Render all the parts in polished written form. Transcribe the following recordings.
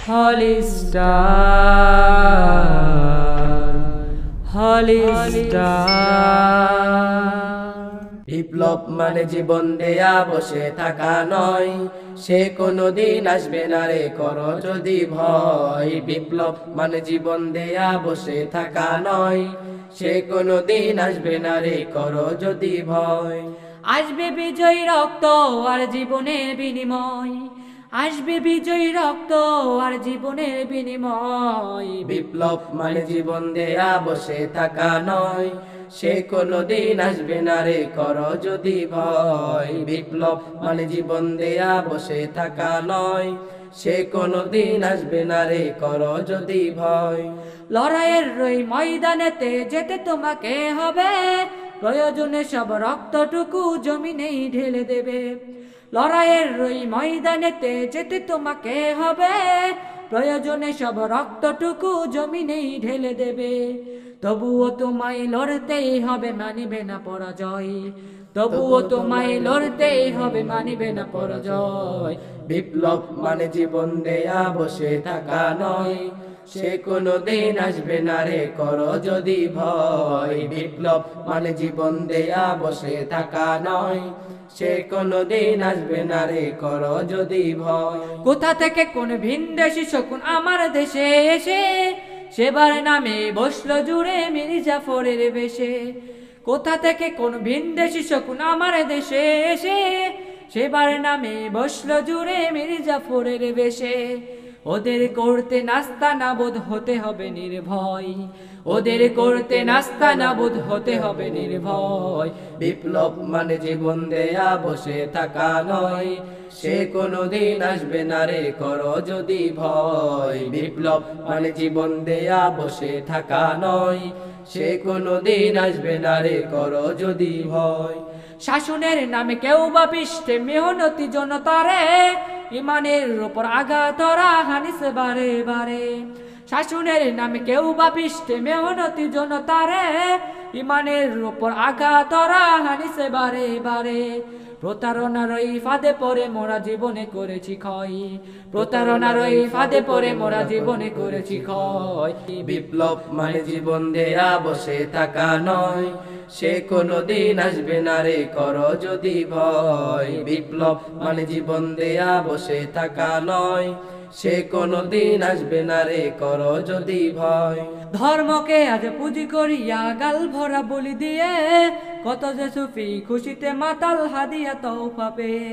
হলিস্টার হলিস্টার। বিপ্লব মানে জীবন দেয়া বসে থাকা নয়, সে কোনদিন আসবে না রে করো যদি ভয়। বিপ্লব মানে জীবন দেয়া বসে থাকা নয়, সে কোনদিন আসবে না রে করো যদি ভয়। আসবে বিজয়ী রক্ত আর জীবনের বিনিময়, আসবে বিজয়ী রক্ত আর জীবনের বিনিময়। বিপ্লব মানে জীবন দেয়া বসে থাকা নয়, সে কোনদিন আসবে না রে করো যদি ভয়। বিপ্লব মানে জীবন দেয়া বসে থাকা নয়, সে কোনদিন আসবে না রে করো যদি ভয়। লড়াইয়ের ওই ময়দানেতে যেতে তোমাকে হবে, প্রয়োজনে সব রক্তটুকু জমিনেই ঢেলে দেবে। লড়াইয়ের ওই ময়দানেতে যেতে তোমাকে হবে, প্রয়োজনে সব রক্তটুকু জমিনেই ঢেলে দেবে। তবুও তোমায় লড়তেই হবে, মানিবে না পরাজয়। তবুও তোমায় লড়তেই হবে, মানিবে না পরাজয়। বিপ্লব মানে জীবন দেয়া বসে থাকা নয়, সে কোনদিন আসবে না রে করো যদি ভয়। বিপ্লব মানে জীবন দেয়া বসে থাকা নয়, সে কোনদিন আসবে না রে করো যদি ভয়। কোথা থেকে কোন ভিনদেশী শকুন আমার দেশে এসে, সেবার নামে বসলো জুড়ে মীর জাফরের বেশে। কোথা থেকে কোন ভিনদেশী শকুন আমার দেশে এসে, সেবার নামে বসলো জুড়ে মীর জাফরের বেশে। ওদের করতে নাস্তা নাবুদ হতে হবে নির্ভয়, ওদের করতে নাস্তা নাবুদ হতে হবে নির্ভয়। বিপ্লব মানে জীবন দেয়া বসে থাকা নয়, সে কোনদিন আসবে না রে করো যদি ভয়। বিপ্লব মানে জীবন দেয়া বসে থাকা নয়, সে কোনদিন আসবে না রে করো যদি ভয়। শাসনের নামে কেউ বা পৃষ্ঠে মেহনতি জনতারে, ইমানের উপর আঘাতরা হানিস বারে বারে। শাসনের নামে কেউ বা পৃষ্ঠে মেহনতি জনতারে, ইমানের উপর আঘাতরা হানিস বারে বারে। প্রতারণার ওই ফাঁদে পড়ে মোরা জীবনে করেছি ক্ষয়, প্রতারণার ওই ফাঁদে পড়ে মোরা জীবনে করেছি ক্ষয়। বিপ্লব মানে জীবন দেয়া বসে থাকা নয়, সে কোনদিন আসবে না রে করো যদি ভয়। বিপ্লব মানে জীবন দেয়া বসে থাকা নয়, সে কোনদিন আসবে না রে করো যদি ভয়। ধর্মকে আজ পুঁজি করিয়া গাল ভরা বলি দিয়ে, কত যে সুফি খুশিতে মাতাল হাদিয়া তওফা পেয়ে।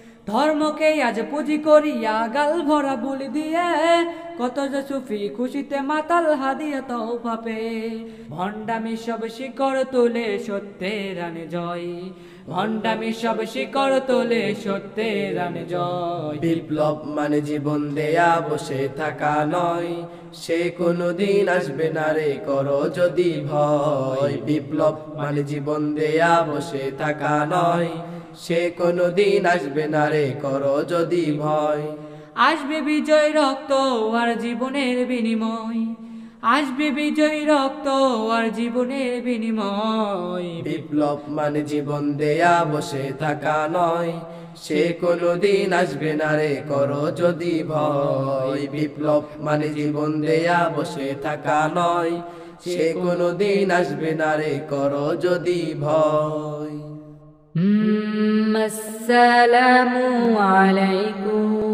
ধর্মকে আজ পুঁজি করিয়া গাল ভরা বলি দিয়ে, কত যে সুফি খুশিতে মাতাল হাদিয়া তওফা পেয়ে। ভণ্ডামি সব শিকড় তোলে সত্যের আনে জয়, ভণ্ডামি সব শিকড় তোলে সত্যের আনে জয়। বিপ্লব মানে জীবন দেয়া বসে থাকা নয়, সে কোনদিন আসবে না রে করো যদি ভয়। বিপ্লব মানে জীবন দেয়া বসে থাকা নয়, সে কোনদিন আসবে না রে করো যদি ভয়। আসবে বিজয় রক্ত আর জীবনের বিনিময়, আসবে বিজয় রক্ত আর জীবনের বিনিময়। বিপ্লব মানে জীবন দেয়া বসে থাকা নয়, সে কোনদিন আসবে না রে করো যদি ভয়। বিপ্লব মানে জীবন দেয়া বসে থাকা নয়, সে কোনদিন আসবে না রে করো যদি ভয়। আসসালামু আলাইকুম।